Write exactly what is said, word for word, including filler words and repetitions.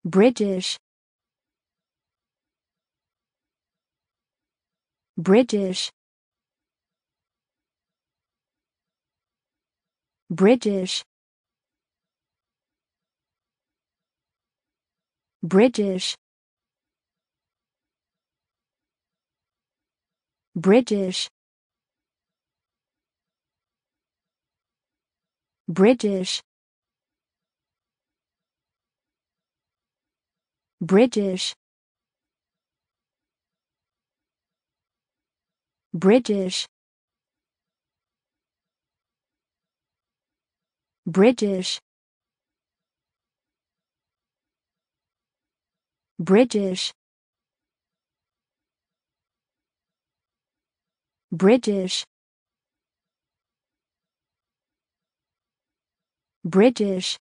Brijesh, Brijesh, Brijesh, Brijesh, Brijesh, Brijesh, Brijesh, Brijesh, Brijesh, Brijesh, Brijesh, Brijesh,